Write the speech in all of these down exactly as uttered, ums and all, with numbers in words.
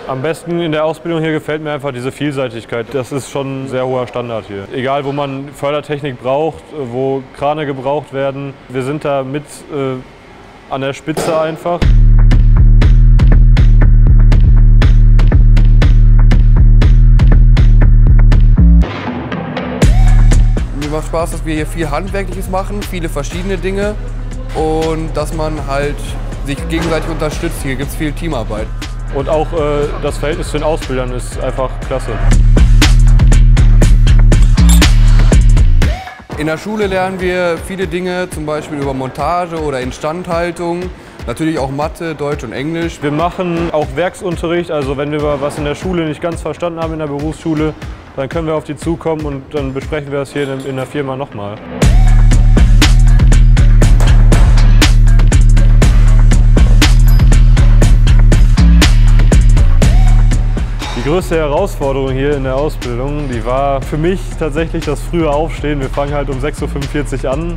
Am besten in der Ausbildung hier gefällt mir einfach diese Vielseitigkeit. Das ist schon ein sehr hoher Standard hier. Egal, wo man Fördertechnik braucht, wo Krane gebraucht werden, wir sind da mit äh, an der Spitze einfach. Mir macht Spaß, dass wir hier viel Handwerkliches machen, viele verschiedene Dinge und dass man halt sich gegenseitig unterstützt. Hier gibt es viel Teamarbeit. Und auch äh, das Verhältnis zu den Ausbildern ist einfach klasse. In der Schule lernen wir viele Dinge, zum Beispiel über Montage oder Instandhaltung. Natürlich auch Mathe, Deutsch und Englisch. Wir machen auch Werksunterricht, also wenn wir was in der Schule nicht ganz verstanden haben in der Berufsschule, dann können wir auf die zukommen und dann besprechen wir das hier in der Firma nochmal. Die größte Herausforderung hier in der Ausbildung, die war für mich tatsächlich das frühe Aufstehen. Wir fangen halt um sechs Uhr fünfundvierzig an.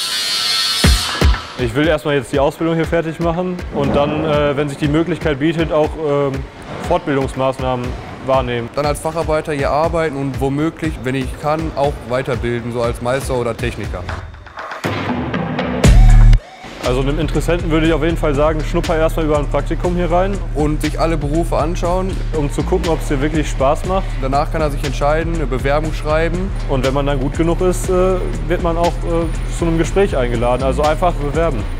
Ich will erstmal jetzt die Ausbildung hier fertig machen und dann, äh, wenn sich die Möglichkeit bietet, auch äh, Fortbildungsmaßnahmen wahrnehmen. Dann als Facharbeiter hier arbeiten und womöglich, wenn ich kann, auch weiterbilden, so als Meister oder Techniker. Also einem Interessenten würde ich auf jeden Fall sagen, schnupper erstmal über ein Praktikum hier rein. Und sich alle Berufe anschauen, um zu gucken, ob es dir wirklich Spaß macht. Danach kann er sich entscheiden, eine Bewerbung schreiben. Und wenn man dann gut genug ist, wird man auch zu einem Gespräch eingeladen. Also einfach bewerben.